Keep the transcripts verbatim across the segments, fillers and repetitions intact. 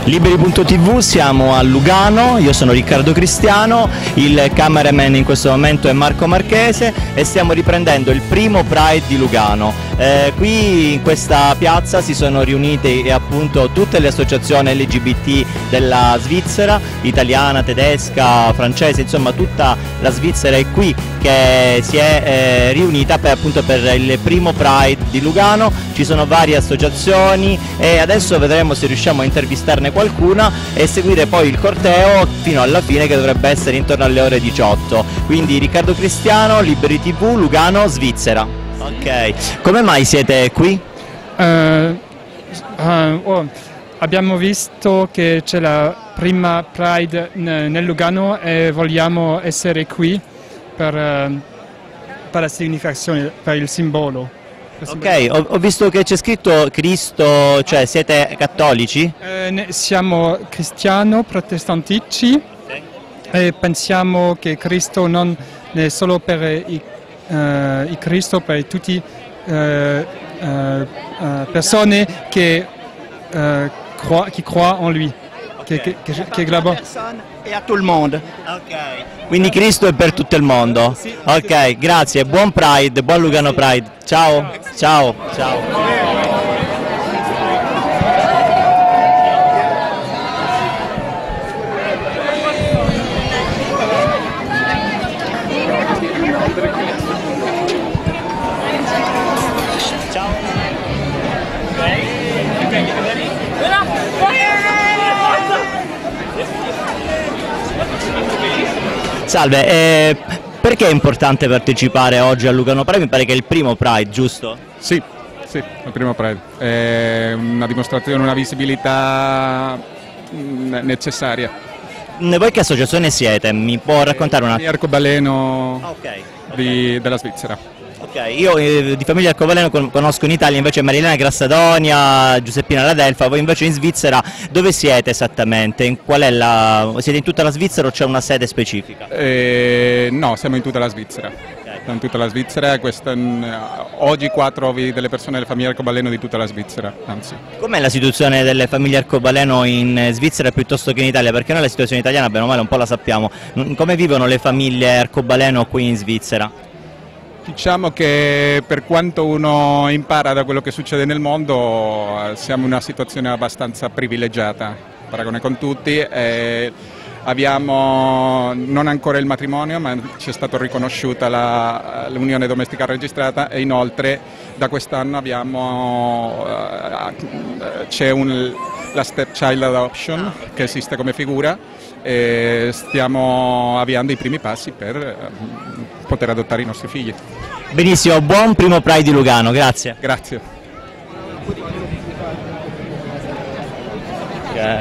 Liberi punto tivù, siamo a Lugano, io sono Riccardo Cristiano, il cameraman in questo momento è Marco Marchese e stiamo riprendendo il primo Pride di Lugano. Eh, qui in questa piazza si sono riunite eh, appunto tutte le associazioni L G B T della Svizzera, italiana, tedesca, francese, insomma tutta la Svizzera è qui che si è eh, riunita per, appunto per il primo Pride di Lugano. Ci sono varie associazioni e adesso vedremo se riusciamo a intervistarne qualcuna e seguire poi il corteo fino alla fine, che dovrebbe essere intorno alle ore diciotto. Quindi Riccardo Cristiano, Liberi tivù, Lugano, Svizzera. Ok, come mai siete qui? Uh, uh, oh, abbiamo visto che c'è la prima Pride nel Lugano e vogliamo essere qui per, uh, per la significazione, per il simbolo. Ok, ho, ho visto che c'è scritto Cristo, cioè siete cattolici? Eh, siamo cristiano protestantici e pensiamo che Cristo non è solo per i, uh, i Cristo, per tutti uh, uh, uh, persone che, uh, croient, qui croient en lui. Okay. Che, che, che, che là-bas. E a tutto il mondo. Ok. Quindi Cristo è per tutto il mondo? Ok, grazie, buon Pride, buon Lugano Pride. Ciao, ciao, ciao. Salve, eh, perché è importante partecipare oggi a Lugano Pride? Mi pare che è il primo Pride, giusto? Sì, sì, il primo Pride. È una dimostrazione, una visibilità necessaria. Voi che associazione siete? Mi può raccontare una... Arcobaleno okay, okay. Di, della Svizzera. Ok, io eh, di famiglia Arcobaleno con, conosco in Italia invece Marilena Grassadonia, Giuseppina Ladelfa. Voi invece in Svizzera dove siete esattamente? In, qual è la... Siete in tutta la Svizzera o c'è una sede specifica? Eh, no, siamo in tutta la Svizzera. Okay. In tutta la Svizzera, questa, oggi qua trovi delle persone delle famiglie Arcobaleno di tutta la Svizzera, anzi. Com'è la situazione delle famiglie Arcobaleno in Svizzera piuttosto che in Italia? Perché noi la situazione italiana bene o male un po' la sappiamo. Come vivono le famiglie Arcobaleno qui in Svizzera? Diciamo che per quanto uno impara da quello che succede nel mondo siamo in una situazione abbastanza privilegiata, paragone con tutti. Eh, abbiamo non ancora il matrimonio, ma ci è stata riconosciuta l'unione domestica registrata e inoltre da quest'anno abbiamo eh, c'è un, la stepchild adoption che esiste come figura e stiamo avviando i primi passi per eh, poter adottare i nostri figli. Benissimo, buon primo Pride di Lugano, grazie. Grazie. Okay.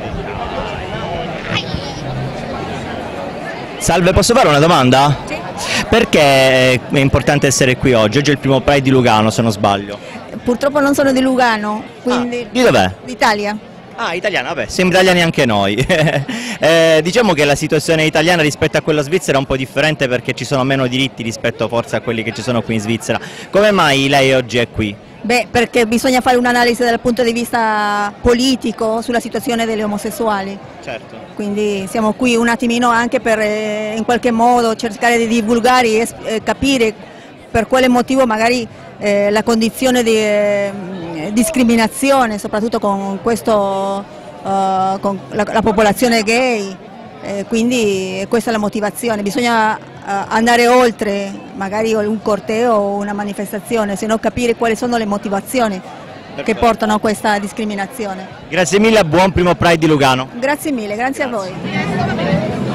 Salve, posso fare una domanda? Sì. Perché è importante essere qui oggi? Oggi è il primo Pride di Lugano, se non sbaglio. Purtroppo non sono di Lugano, quindi... Ah, di dov'è? D'Italia. Ah, italiana, vabbè, siamo italiani anche noi. eh, diciamo che la situazione italiana rispetto a quella svizzera è un po' differente perché ci sono meno diritti rispetto forse a quelli che ci sono qui in Svizzera. Come mai lei oggi è qui? Beh, perché bisogna fare un'analisi dal punto di vista politico sulla situazione degli omosessuali. Certo. Quindi siamo qui un attimino anche per eh, in qualche modo cercare di divulgare e eh, capire per quale motivo magari eh, la condizione di eh, discriminazione, soprattutto con, questo, uh, con la, la popolazione gay, eh, quindi questa è la motivazione. Bisogna uh, andare oltre magari un corteo o una manifestazione, se no capire quali sono le motivazioni che portano a questa discriminazione. Grazie mille, buon primo Pride di Lugano. Grazie mille, grazie, grazie. a voi.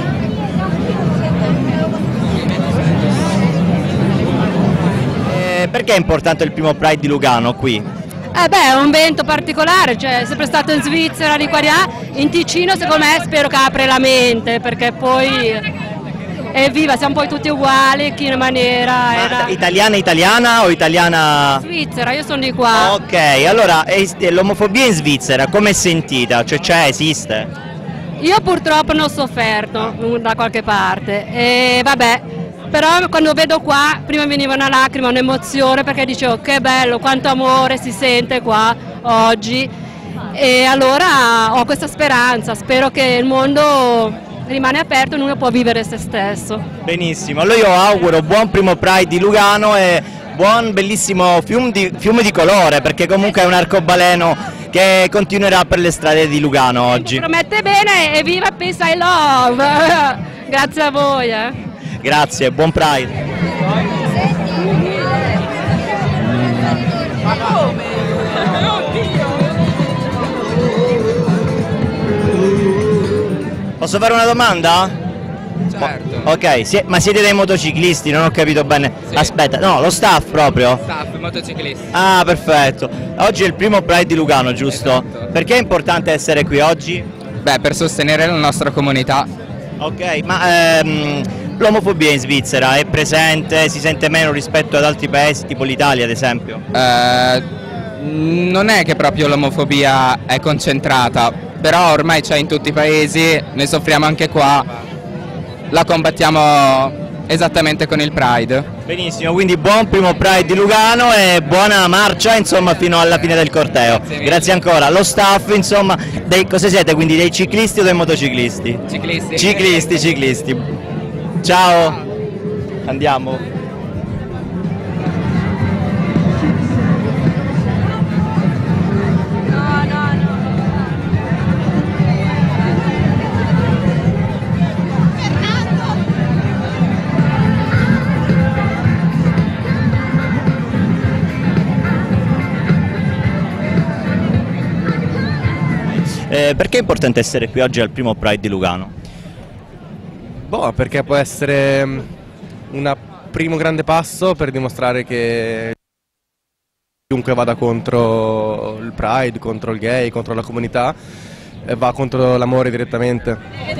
Perché è importante il primo Pride di Lugano qui? Eh beh, è un evento particolare, cioè è sempre stato in Svizzera, di qua di là, in Ticino secondo me spero che apre la mente, perché poi evviva, siamo poi tutti uguali, chi in maniera era... Italiana italiana o italiana... Svizzera, io sono di qua. Ok, allora l'omofobia in Svizzera come è sentita? Cioè c'è, esiste? Io purtroppo ne ho sofferto da qualche parte e vabbè. Però quando vedo qua, prima mi veniva una lacrima, un'emozione, perché dicevo che bello, quanto amore si sente qua oggi e allora ho questa speranza, spero che il mondo rimane aperto e ognuno può vivere se stesso. Benissimo, allora io auguro buon primo Pride di Lugano e buon bellissimo fiume di, fiume di colore, perché comunque è un arcobaleno che continuerà per le strade di Lugano oggi. Promette bene e viva Peace I Love! Grazie a voi. Eh. Grazie, buon Pride. Posso fare una domanda? Certo. Ok, sie- ma siete dei motociclisti? Non ho capito bene. Sì. Aspetta, no, lo staff proprio? Staff, motociclisti. Ah, perfetto. Oggi è il primo Pride di Lugano, giusto? Esatto. Perché è importante essere qui oggi? Beh, per sostenere la nostra comunità. Ok, ma ehm, l'omofobia in Svizzera è presente, si sente meno rispetto ad altri paesi, tipo l'Italia ad esempio? Eh, non è che proprio l'omofobia è concentrata, però ormai c'è in tutti i paesi, ne soffriamo anche qua, la combattiamo esattamente con il Pride. Benissimo, quindi buon primo Pride di Lugano e buona marcia insomma fino alla fine del corteo. Grazie, Grazie ancora. Lo staff insomma, dei, cosa siete quindi, dei ciclisti o dei motociclisti? Ciclisti. Ciclisti, ciclisti. Ciao. Andiamo. Eh, perché è importante essere qui oggi al primo Pride di Lugano? Boh, perché può essere un primo grande passo per dimostrare che chiunque vada contro il Pride, contro il gay, contro la comunità, eh, va contro l'amore direttamente.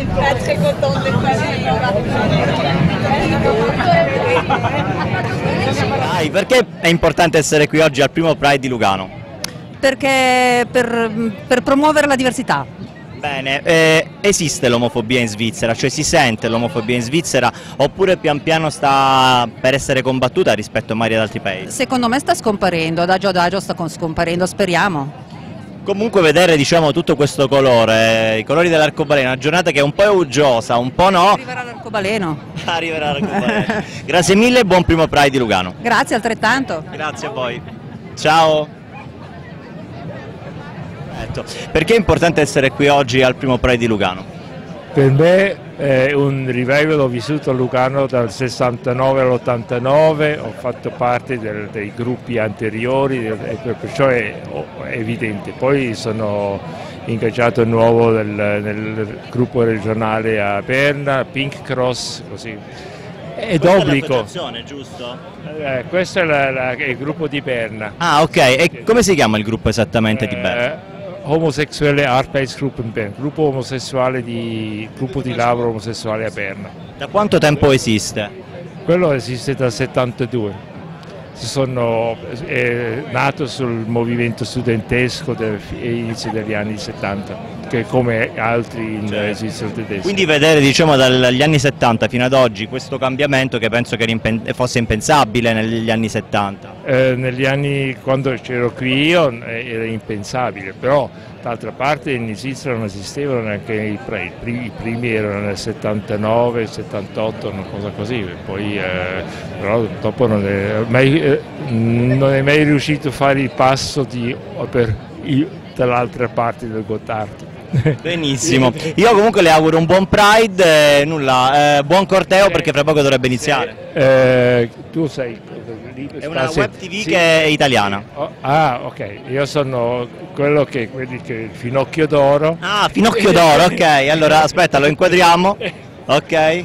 Dai, perché è importante essere qui oggi al primo Pride di Lugano? Perché per, per promuovere la diversità. Bene, eh, esiste l'omofobia in Svizzera, cioè si sente l'omofobia in Svizzera oppure pian piano sta per essere combattuta rispetto magari ad altri paesi? Secondo me sta scomparendo, adagio adagio sta scomparendo, speriamo. Comunque vedere diciamo tutto questo colore, i colori dell'arcobaleno, una giornata che è un po' uggiosa, un po' no. Arriverà l'arcobaleno. Arriverà l'arcobaleno. Grazie mille e buon primo Pride di Lugano. Grazie altrettanto. Grazie a voi. Ciao. Perché è importante essere qui oggi al primo Pride di Lugano? Per me è un revival, ho vissuto a Lugano dal sessantanove all'ottantanove, ho fatto parte del, dei gruppi anteriori e perciò è, è evidente. Poi sono ingaggiato nuovo nel, nel gruppo regionale a Berna, Pink Cross, così. Ed obbligo. È giusto? Eh, questo è, la, la, è il gruppo di Berna. Ah, ok, e come si chiama il gruppo esattamente di Berna? Eh, Homosexuelle Arbeitsgruppen Bern, gruppo omosessuale di gruppo di lavoro omosessuale a Berna. Da quanto tempo esiste? Quello esiste dal settantadue. Si sono, è nato sul movimento studentesco dell'inizio degli anni settanta, che come altri in Certo. Svizzera tedesca. Quindi vedere diciamo dagli anni settanta fino ad oggi questo cambiamento che penso che era impen- fosse impensabile negli anni settanta. Eh, negli anni, quando c'ero qui io, eh, era impensabile, però d'altra parte in Svizzera non esistevano neanche i primi, i primi erano nel settantanove, settantotto, una cosa così, poi eh, però dopo non è, mai, eh, non è mai riuscito a fare il passo di, per, dall'altra parte del Gottardo. Benissimo, io comunque le auguro un buon Pride, eh, nulla, eh, buon corteo perché fra poco dovrebbe iniziare. Eh, tu sei lì per È una stasera. web tivù Sì. che è italiana. Oh, ah, ok, io sono quello che, quelli che il Finocchio d'Oro. Ah, Finocchio d'Oro, ok, allora aspetta, lo inquadriamo, ok.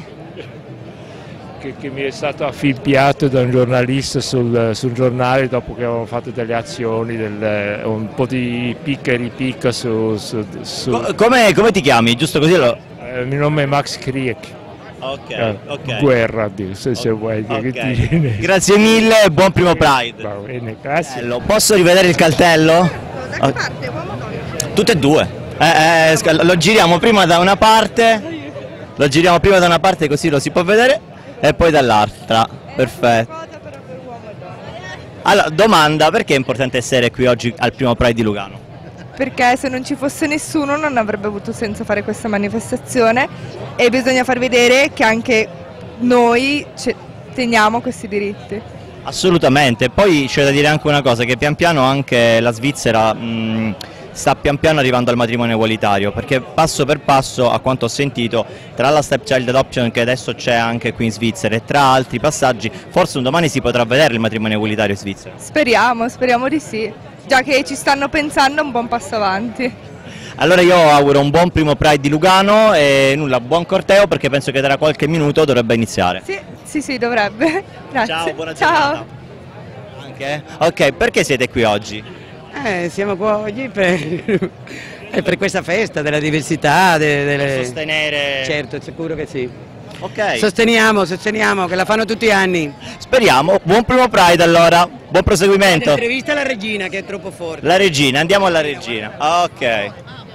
Che, che mi è stato affibbiato da un giornalista sul, sul giornale dopo che avevamo fatto delle azioni, del, un po' di picca e ripicca su... su, su Co- come, come ti chiami? Giusto così lo... eh, il mio nome è Max Kriek. Ok, Eh, ok. Guerra, se, se vuoi. Ok. Che ti- Grazie mille e buon primo Pride. Va bene, grazie. Bello. Posso rivedere il cartello? Da che parte? Tutte e due. Eh, eh, sc- lo giriamo prima da una parte, lo giriamo prima da una parte così lo si può vedere e poi dall'altra. Perfetto. Allora, domanda, perché è importante essere qui oggi al primo Pride di Lugano? perché se non ci fosse nessuno non avrebbe avuto senso fare questa manifestazione e bisogna far vedere che anche noi teniamo questi diritti. Assolutamente, poi c'è da dire anche una cosa, che pian piano anche la Svizzera mh, sta pian piano arrivando al matrimonio egualitario, perché passo per passo, a quanto ho sentito, tra la stepchild adoption che adesso c'è anche qui in Svizzera e tra altri passaggi, forse un domani si potrà vedere il matrimonio egualitario in Svizzera. Speriamo, speriamo di sì, già che ci stanno pensando, un buon passo avanti. Allora io auguro un buon primo Pride di Lugano e nulla, buon corteo, perché penso che tra qualche minuto dovrebbe iniziare. Sì, sì, sì, dovrebbe. Grazie. Ciao, buona giornata. Ciao. Anche? Ok, perché siete qui oggi? Eh, siamo qua oggi per, per questa festa della diversità. De, delle... Per sostenere... Certo, sicuro che sì. Ok. Sosteniamo, sosteniamo, che la fanno tutti gli anni. Speriamo. Buon primo Pride allora, buon proseguimento. Intervista alla regina che è troppo forte. La regina, andiamo alla regina. Ok.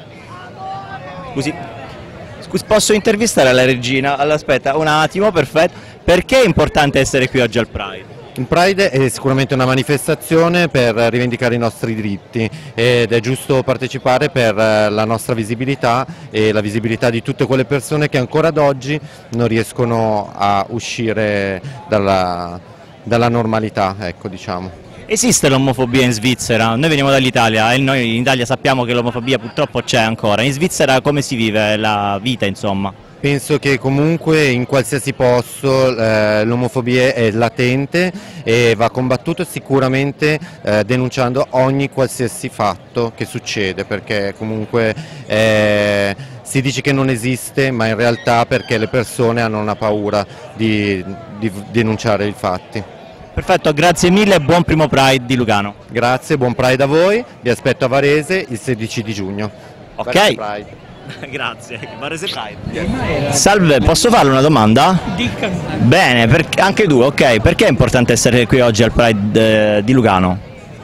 Scusi, scusi, posso intervistare la regina? Allora, aspetta, un attimo, perfetto. Perché è importante essere qui oggi al Pride? Il Pride è sicuramente una manifestazione per rivendicare i nostri diritti ed è giusto partecipare per la nostra visibilità e la visibilità di tutte quelle persone che ancora ad oggi non riescono a uscire dalla, dalla normalità, ecco, diciamo. Esiste l'omofobia in Svizzera? Noi veniamo dall'Italia e noi in Italia sappiamo che l'omofobia purtroppo c'è ancora. In Svizzera come si vive la vita, insomma? Penso che comunque in qualsiasi posto eh, l'omofobia è latente e va combattuto sicuramente eh, denunciando ogni qualsiasi fatto che succede, perché comunque eh, si dice che non esiste, ma in realtà perché le persone hanno una paura di, di denunciare i fatti. Perfetto, grazie mille e buon primo Pride di Lugano. Grazie, buon Pride a voi, vi aspetto a Varese il sedici di giugno. Ok. Grazie, Varese Pride. Salve, posso farle una domanda? Dica. Bene, perché, anche tu, ok, perché è importante essere qui oggi al Pride eh, di Lugano?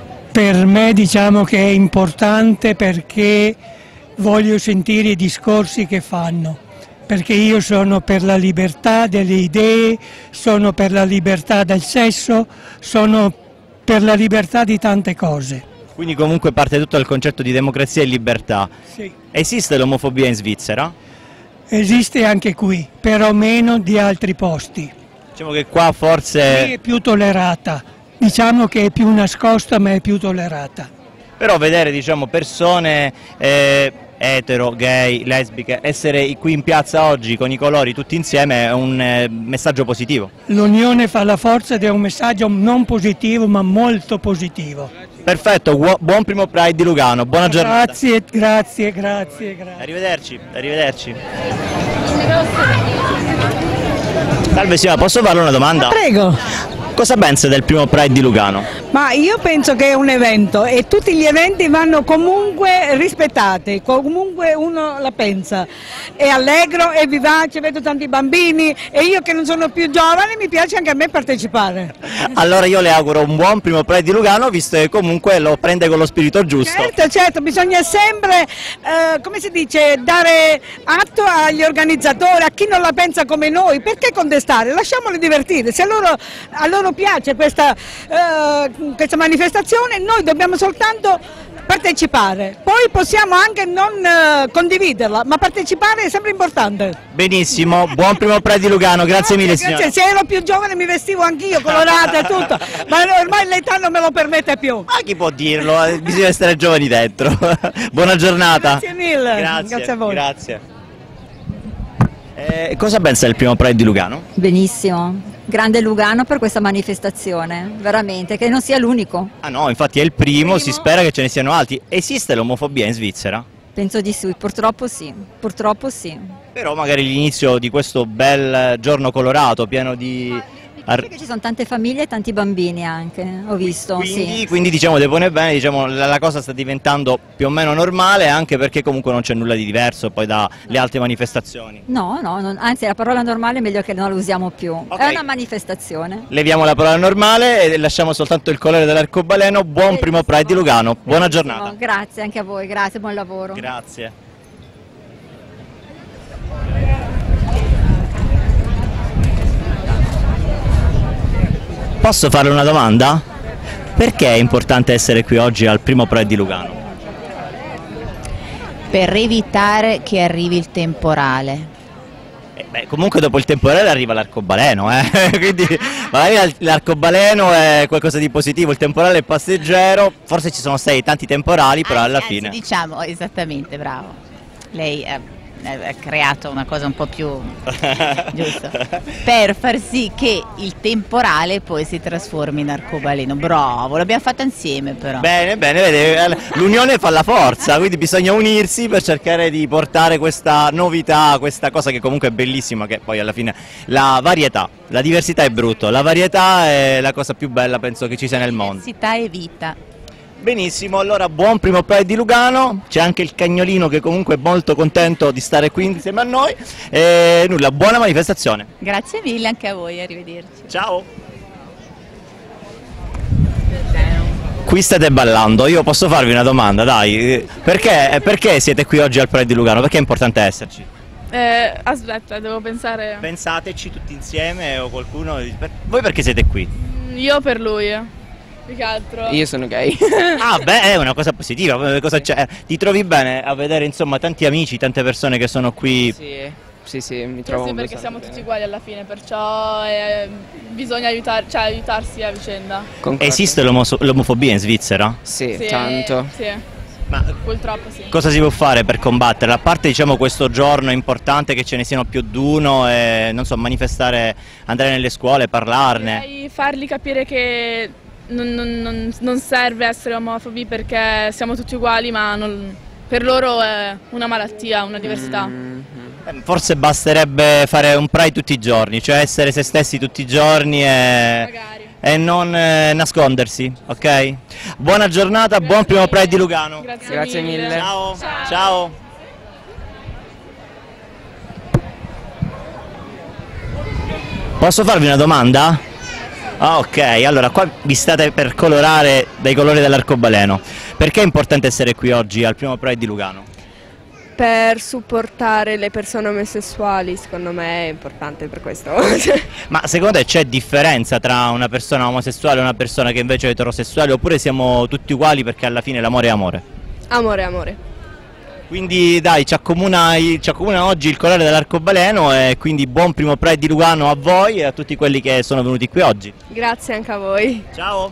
Per me diciamo che è importante perché voglio sentire i discorsi che fanno. Perché io sono per la libertà delle idee, sono per la libertà del sesso, sono per la libertà di tante cose. Quindi comunque parte tutto dal concetto di democrazia e libertà. Sì. Esiste l'omofobia in Svizzera? Esiste anche qui, però meno di altri posti. Diciamo che qua forse... Qui è più tollerata, diciamo che è più nascosta ma è più tollerata. Però vedere, diciamo, persone... Eh... etero, gay, lesbiche, essere qui in piazza oggi con i colori tutti insieme è un eh, messaggio positivo. L'unione fa la forza ed è un messaggio non positivo ma molto positivo. Perfetto, buon primo Pride di Lugano, buona giornata. Grazie, grazie, grazie, grazie. Arrivederci, arrivederci. Salve signora, posso farle una domanda? Ma prego. Cosa pensa del primo Pride di Lugano? Ma io penso che è un evento e tutti gli eventi vanno comunque rispettati, comunque uno la pensa. È allegro, è vivace, vedo tanti bambini e io che non sono più giovane mi piace anche a me partecipare. Allora io le auguro un buon primo Pride di Lugano, visto che comunque lo prende con lo spirito giusto. Certo, certo, bisogna sempre, eh, come si dice, dare atto agli organizzatori, a chi non la pensa come noi, perché contestare? Lasciamoli divertire, se a loro, a loro piace questa, eh, questa manifestazione, noi dobbiamo soltanto partecipare, poi possiamo anche non eh, condividerla, ma partecipare è sempre importante. Benissimo, buon primo Pride di Lugano, grazie, grazie mille signora. Se ero più giovane mi vestivo anch'io, colorata e tutto, ma ormai l'età non me lo permette più. Ma chi può dirlo? Bisogna essere giovani dentro. Buona giornata. Grazie mille, grazie, grazie a voi. Grazie. Eh, cosa pensa del primo Pride di Lugano? Benissimo, grande Lugano per questa manifestazione, veramente, che non sia l'unico. Ah no, infatti è il primo, primo, si spera che ce ne siano altri. Esiste l'omofobia in Svizzera? Penso di sì, purtroppo sì, purtroppo sì. Però magari l'inizio di questo bel giorno colorato, pieno di... Perché ci sono tante famiglie e tanti bambini anche, ho visto. Quindi, sì. quindi diciamo, depone bene, diciamo, la, la cosa sta diventando più o meno normale, anche perché comunque non c'è nulla di diverso poi dalle altre manifestazioni. No, no, non, anzi la parola normale è meglio che non la usiamo più, okay. È una manifestazione. Leviamo la parola normale e lasciamo soltanto il colore dell'arcobaleno. Buon Benissimo. Primo Pride di Lugano, buona Benissimo. Giornata. Grazie anche a voi, grazie, buon lavoro. Grazie. Posso farle una domanda? Perché è importante essere qui oggi al primo Pride di Lugano? Per evitare che arrivi il temporale. Eh, beh, comunque dopo il temporale arriva l'arcobaleno, eh? Quindi magari l'arcobaleno è qualcosa di positivo, il temporale è passeggero, forse ci sono stati tanti temporali, però Anzi, alla anzi, fine... diciamo, esattamente, bravo. Lei ha, ha creato una cosa un po' più giusto, per far sì che il temporale poi si trasformi in arcobaleno. Bravo, l'abbiamo fatto insieme però. Bene, bene, vede, l'unione fa la forza, quindi bisogna unirsi per cercare di portare questa novità, questa cosa che comunque è bellissima, che poi alla fine la varietà, la diversità è brutto, la varietà è la cosa più bella penso che ci sia nel mondo. Diversità e vita. Benissimo, allora buon primo Pride di Lugano, c'è anche il cagnolino che comunque è molto contento di stare qui insieme a noi e nulla, buona manifestazione. Grazie mille anche a voi, arrivederci. Ciao. Qui state ballando, io posso farvi una domanda, dai, perché, perché siete qui oggi al Pride di Lugano? Perché è importante esserci? Eh, aspetta, devo pensare. Pensateci tutti insieme o qualcuno, voi perché siete qui? Io per lui. Più che altro. Io sono gay. Ah beh, è una cosa positiva, cosa c'è? Ti trovi bene a vedere insomma tanti amici, tante persone che sono qui? Sì, sì, sì, mi trovo Sì, perché siamo tutti uguali alla fine, perciò eh, bisogna aiutar, cioè, aiutarsi a vicenda. Concordo. Esiste l'omofobia in Svizzera? Sì, Sì, tanto. Sì. Ma purtroppo sì. Cosa si può fare per combatterla? A parte diciamo questo giorno importante che ce ne siano più di uno e non so, manifestare, andare nelle scuole, parlarne. Direi fargli capire che non, non, non, non serve essere omofobi perché siamo tutti uguali, ma non, per loro è una malattia, una diversità. Mm. Forse basterebbe fare un Pride tutti i giorni, cioè essere se stessi tutti i giorni e, e non eh, nascondersi, ok? Buona giornata, grazie, buon primo Pride di Lugano. Grazie, grazie mille. mille. Ciao. Ciao. Ciao. Posso farvi una domanda? Ah, ok, allora qua vi state per colorare dai colori dell'arcobaleno. Perché è importante essere qui oggi al primo Pride di Lugano? Per supportare le persone omosessuali, secondo me è importante per questo. Ma secondo te c'è differenza tra una persona omosessuale e una persona che invece è eterosessuale, oppure siamo tutti uguali perché alla fine l'amore è amore? Amore, amore. Quindi dai, ci accomuna, ci accomuna oggi il colore dell'arcobaleno e quindi buon primo Pride di Lugano a voi e a tutti quelli che sono venuti qui oggi. Grazie anche a voi. Ciao.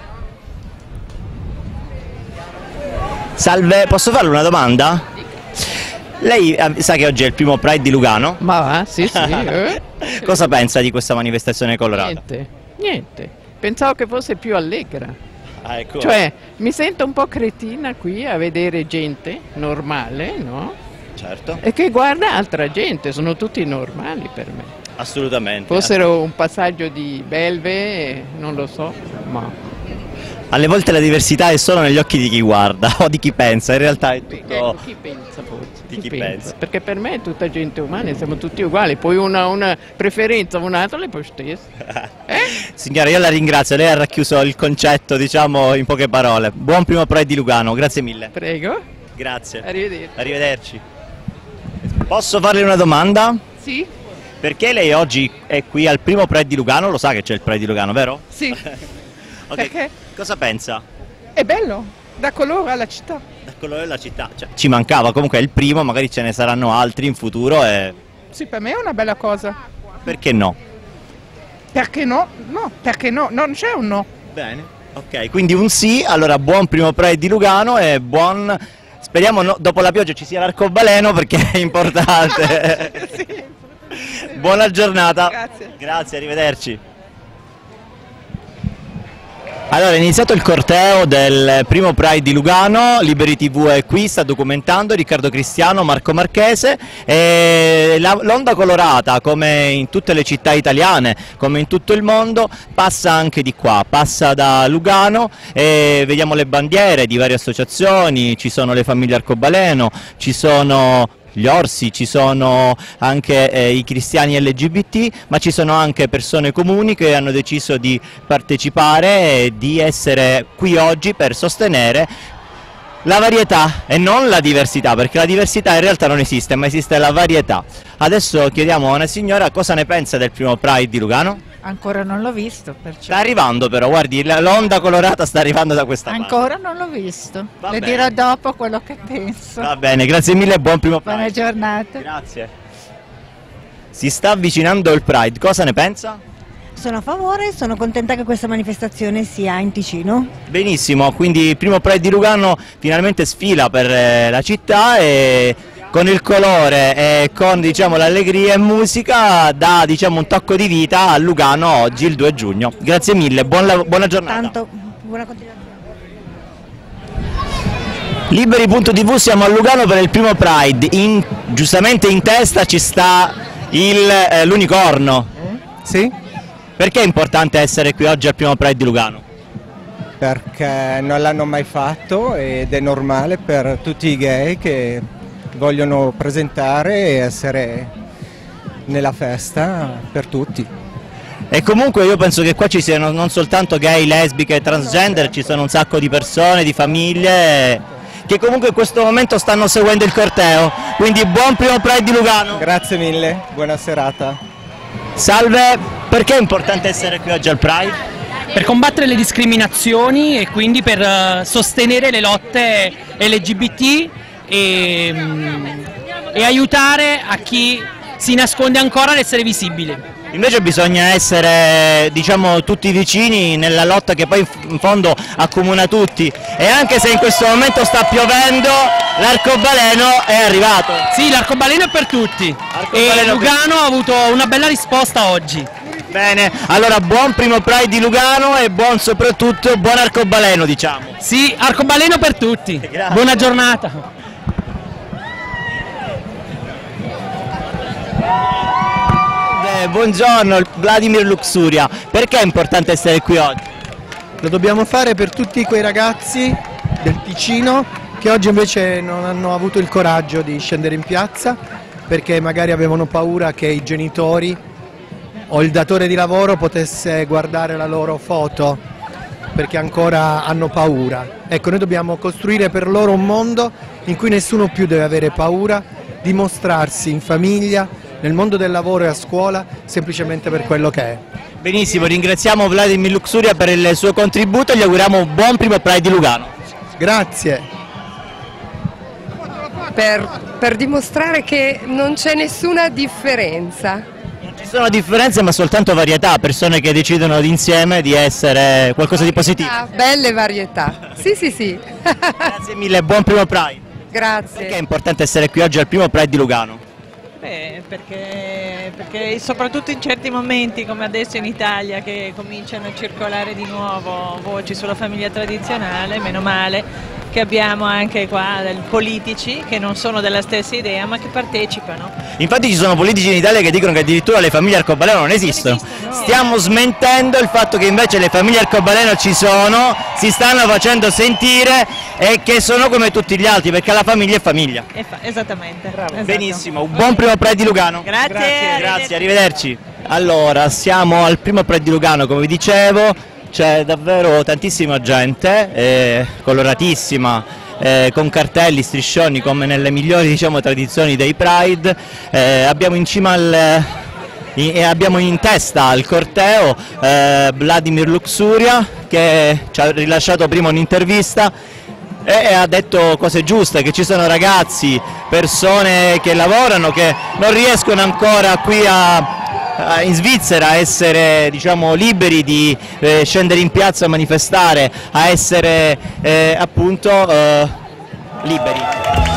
Salve, posso farle una domanda? Lei eh, sa che oggi è il primo Pride di Lugano? Ma va, sì, sì. Eh? Cosa pensa di questa manifestazione colorata? Niente, niente. Pensavo che fosse più allegra. Ah, ecco. Cioè, mi sento un po' cretina qui a vedere gente normale, no? Certo. E che guarda altra gente, sono tutti normali per me. Assolutamente. Fossero un passaggio di belve, non lo so, ma... Alle volte la diversità è solo negli occhi di chi guarda o di chi pensa, in realtà è tutto... Ecco, chi pensa forse? Di chi chi pensa? pensa. Perché per me è tutta gente umana, siamo tutti uguali, poi una, una preferenza o un'altra le puoi stessa. Eh? Signora, io la ringrazio, lei ha racchiuso il concetto, diciamo, in poche parole. Buon primo Pride di Lugano, grazie mille. Prego. Grazie. Arrivederci. Arrivederci. Posso farle una domanda? Sì. Perché lei oggi è qui al primo Pride di Lugano? Lo sa che c'è il Pride di Lugano, vero? Sì. Ok, Perché? cosa pensa? È bello, dà colore alla città. Dal colore della città, cioè, ci mancava, comunque è il primo, magari ce ne saranno altri in futuro e... Sì, per me è una bella cosa. Perché no? Perché no? No, perché no? Non c'è un no. Bene, ok, quindi un sì, allora buon primo Pride di Lugano e buon... Speriamo no, dopo la pioggia ci sia l'arcobaleno perché è importante. Sì. Buona giornata. Grazie. Grazie, arrivederci. Allora, è iniziato il corteo del primo Pride di Lugano, Liberi tivù è qui, sta documentando Riccardo Cristiano, Marco Marchese e l'onda colorata, come in tutte le città italiane, come in tutto il mondo, passa anche di qua, passa da Lugano e vediamo le bandiere di varie associazioni, ci sono le famiglie arcobaleno, ci sono... gli orsi, ci sono anche eh, i cristiani L G B T, ma ci sono anche persone comuni che hanno deciso di partecipare e di essere qui oggi per sostenere la varietà e non la diversità, perché la diversità in realtà non esiste, ma esiste la varietà. Adesso chiediamo a una signora cosa ne pensa del primo Pride di Lugano. Ancora non l'ho visto, perciò. Sta arrivando però, guardi, la- l'onda colorata sta arrivando da questa parte. Ancora non l'ho visto. Va Le bene. dirò dopo quello che penso. Va bene, grazie mille e buon primo Pride. Buona giornata. Grazie. Si sta avvicinando il Pride, cosa ne pensa? Sono a favore, sono contenta che questa manifestazione sia in Ticino. Benissimo, quindi il primo Pride di Lugano finalmente sfila per eh, la città e con il colore e con, diciamo, l'allegria e musica dà, diciamo, un tocco di vita a Lugano oggi, il due giugno. Grazie mille, buon lav- buona giornata. Tanto, buona continuazione. Liberi punto tivù, siamo a Lugano per il primo Pride. In- giustamente in testa ci sta il, eh, l'unicorno. Sì? Perché è importante essere qui oggi al primo Pride di Lugano? Perché non l'hanno mai fatto ed è normale per tutti i gay che vogliono presentare e essere nella festa per tutti. E comunque io penso che qua ci siano non soltanto gay, lesbiche, transgender, ci sono un sacco di persone, di famiglie che comunque in questo momento stanno seguendo il corteo, quindi buon primo Pride di Lugano. Grazie mille, buona serata. Salve, perché è importante essere qui oggi al Pride? Per combattere le discriminazioni e quindi per eh, sostenere le lotte L G B T e, mm, e aiutare a chi si nasconde ancora ad essere visibile. Invece bisogna essere, diciamo, tutti vicini nella lotta che poi in fondo accomuna tutti, e anche se in questo momento sta piovendo l'arcobaleno è arrivato. Sì, l'arcobaleno è per tutti e Arcobaleno Lugano ha avuto una bella risposta oggi. Bene, allora buon primo Pride di Lugano e buon soprattutto buon arcobaleno, diciamo. Sì, arcobaleno per tutti. Grazie. Buona giornata. Eh, buongiorno, Vladimir Luxuria, perché è importante essere qui oggi? Lo dobbiamo fare per tutti quei ragazzi del Ticino che oggi invece non hanno avuto il coraggio di scendere in piazza perché magari avevano paura che i genitori o il datore di lavoro potesse guardare la loro foto perché ancora hanno paura. Ecco, noi dobbiamo costruire per loro un mondo in cui nessuno più deve avere paura di mostrarsi in famiglia, nel mondo del lavoro e a scuola, semplicemente per quello che è. Benissimo, ringraziamo Vladimir Luxuria per il suo contributo e gli auguriamo un buon primo Pride di Lugano. Grazie. Per, per dimostrare che non c'è nessuna differenza. Ci sono differenze ma soltanto varietà, persone che decidono insieme di essere qualcosa di positivo. Ah, belle varietà. Sì, sì, sì. Grazie mille, buon primo Pride. Grazie. Perché è importante essere qui oggi al primo Pride di Lugano? Beh, perché, perché soprattutto in certi momenti come adesso in Italia che cominciano a circolare di nuovo voci sulla famiglia tradizionale, meno male che abbiamo anche qua del politici che non sono della stessa idea ma che partecipano. Infatti ci sono politici in Italia che dicono che addirittura le famiglie arcobaleno non esistono. Non esistono, no. Stiamo smentendo il fatto che invece le famiglie arcobaleno ci sono, si stanno facendo sentire e che sono come tutti gli altri, perché la famiglia è famiglia. E fa- esattamente. Esatto. Benissimo, un buon primo Pride di Lugano. Grazie. Grazie, grazie, arrivederci. Allora, siamo al primo Pride di Lugano, come vi dicevo. C'è davvero tantissima gente, eh, coloratissima, eh, con cartelli, striscioni come nelle migliori, diciamo, tradizioni dei Pride. Eh, abbiamo in cima al, in, e abbiamo in testa al corteo eh, Vladimir Luxuria che ci ha rilasciato prima un'intervista e ha detto cose giuste, che ci sono ragazzi, persone che lavorano, che non riescono ancora qui a in Svizzera a essere, diciamo, liberi di eh, scendere in piazza a manifestare, a essere eh, appunto eh, liberi.